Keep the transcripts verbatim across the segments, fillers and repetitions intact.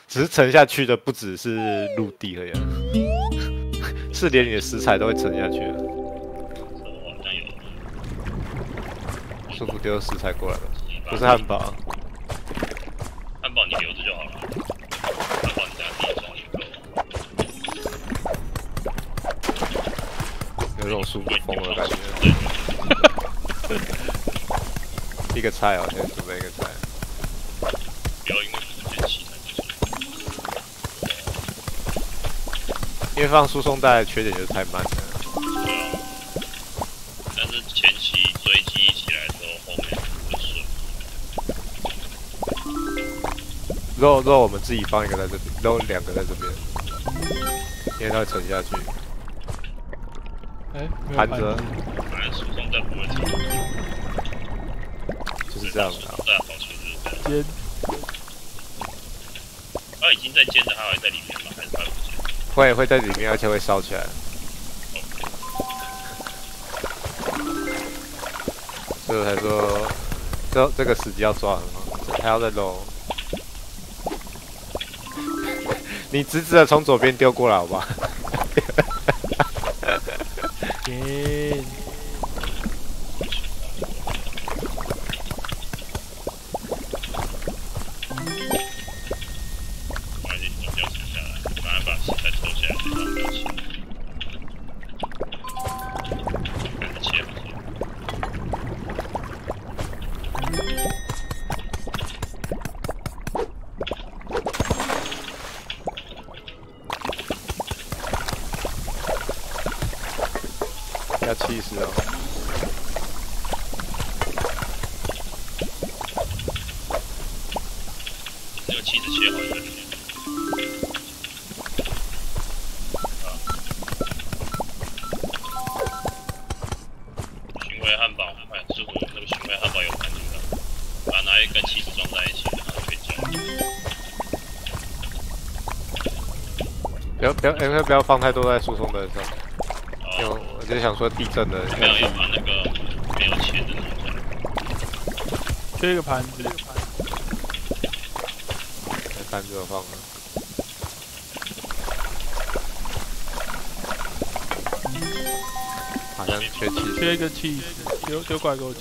只是沉下去的不只是陆地而已、啊，是连你的食材都会沉下去的。师傅丢食材过来了，不是汉堡。 汉堡你留着就好了，汉堡你等下自己装也够。 有种舒服疯了的感觉。一个菜哦，先准备一个菜。 不要因为附件器材不行。 因为放输送带的缺点就是太慢了。 对啊。但是前期追击一起来之后，后面会顺。 肉肉我们自己放一个在这边，肉两个在这边，因为它会沉下去。 哎， 盘子。 反正输送带不会沉。 就是这样的、啊。 对啊，放出就是这样。 煎。 它已经在煎的，它还在里面吗？还是它不煎？ 会会在里面，而且会烧起来。所以我才说，这这个时机要抓很好，还要再揉。你直直的从左边丢过来，好不好？ 煎。 要七十哦。 这个气质切好在里面。啊。巡回汉堡，哎，师傅，那个巡回汉堡有盘子的，把它拿一根气质装在一起，然后就可以交。 不要不要，哎，不要放太多在输送带上。因为我就想说地震的， 没有要把那个没有切的弄出来。 缺一个盘子。 盘子我放了。好像缺气。 缺一个气，丢丢过来给我切。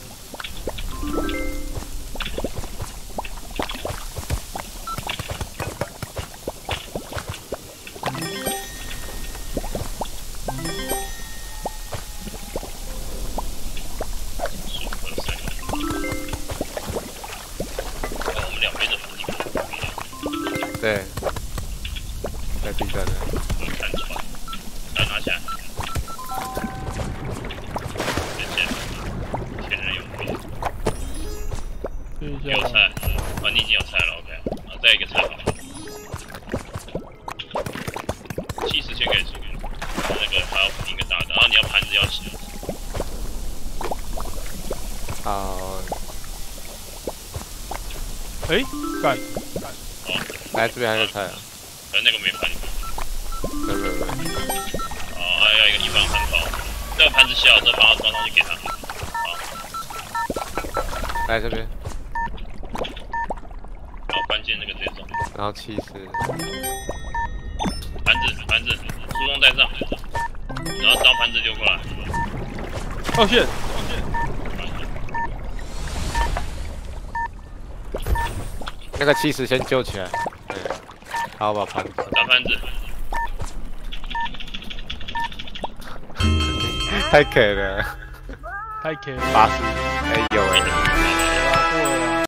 对，在地上的。 看船，把它拿起来。谢谢。天人有味。有菜，啊，你已经有菜了 ，OK。然后再一个菜好了。气势先给出，那个还要一个大的，然后你要盘子要洗。 好。 哎，干。 来这边还有菜啊， 可能那个没盘子。 没没没。 哦，还要一个一般汉堡，这个盘子小，这把它装上去给他。好。 来这边。 好，关键那个直接走。 然后气势。 盘子盘子，输送带上，然后当盘子丢过来。 哦线。 那个气势先救起来。好，把盘子。 打盘子。 太 K 了。 太 K 了。 八十，哎有哎。